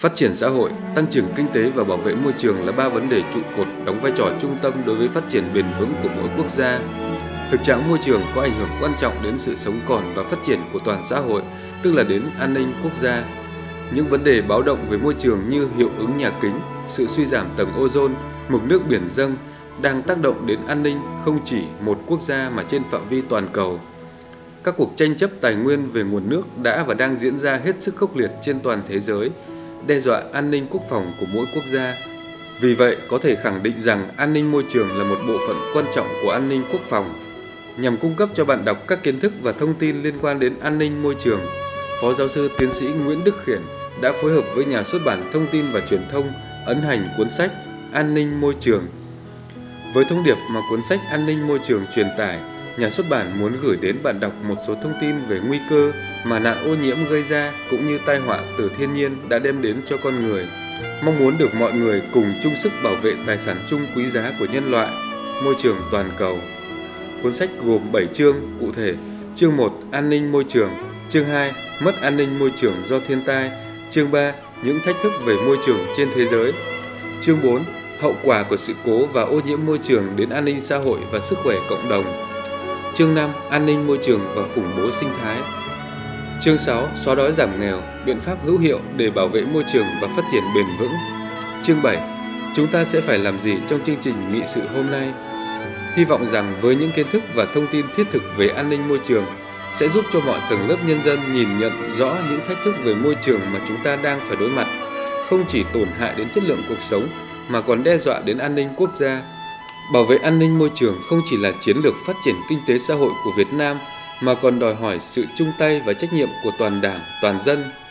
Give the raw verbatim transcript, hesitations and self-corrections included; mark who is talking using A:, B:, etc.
A: Phát triển xã hội, tăng trưởng kinh tế và bảo vệ môi trường là ba vấn đề trụ cột đóng vai trò trung tâm đối với phát triển bền vững của mỗi quốc gia. Thực trạng môi trường có ảnh hưởng quan trọng đến sự sống còn và phát triển của toàn xã hội, tức là đến an ninh quốc gia. Những vấn đề báo động về môi trường như hiệu ứng nhà kính, sự suy giảm tầng ozone, mực nước biển dâng đang tác động đến an ninh không chỉ một quốc gia mà trên phạm vi toàn cầu. Các cuộc tranh chấp tài nguyên về nguồn nước đã và đang diễn ra hết sức khốc liệt trên toàn thế giới, đe dọa an ninh quốc phòng của mỗi quốc gia. Vì vậy, có thể khẳng định rằng an ninh môi trường là một bộ phận quan trọng của an ninh quốc phòng. Nhằm cung cấp cho bạn đọc các kiến thức và thông tin liên quan đến an ninh môi trường, Phó giáo sư tiến sĩ Nguyễn Đức Khiển đã phối hợp với nhà xuất bản Thông tin và Truyền thông ấn hành cuốn sách An ninh môi trường. Với thông điệp mà cuốn sách An ninh môi trường truyền tải, nhà xuất bản muốn gửi đến bạn đọc một số thông tin về nguy cơ mà nạn ô nhiễm gây ra cũng như tai họa từ thiên nhiên đã đem đến cho con người, mong muốn được mọi người cùng chung sức bảo vệ tài sản chung quý giá của nhân loại, môi trường toàn cầu. Cuốn sách gồm bảy chương, cụ thể: chương một An ninh môi trường, chương hai Mất an ninh môi trường do thiên tai, chương ba Những thách thức về môi trường trên thế giới, chương bốn Hậu quả của sự cố và ô nhiễm môi trường đến an ninh xã hội và sức khỏe cộng đồng, chương năm An ninh môi trường và khủng bố sinh thái, chương sáu Xóa đói giảm nghèo, biện pháp hữu hiệu để bảo vệ môi trường và phát triển bền vững, chương bảy Chúng ta sẽ phải làm gì trong chương trình nghị sự hôm nay. Hy vọng rằng với những kiến thức và thông tin thiết thực về an ninh môi trường sẽ giúp cho mọi tầng lớp nhân dân nhìn nhận rõ những thách thức về môi trường mà chúng ta đang phải đối mặt, không chỉ tổn hại đến chất lượng cuộc sống mà còn đe dọa đến an ninh quốc gia. Bảo vệ an ninh môi trường không chỉ là chiến lược phát triển kinh tế xã hội của Việt Nam mà còn đòi hỏi sự chung tay và trách nhiệm của toàn Đảng, toàn dân.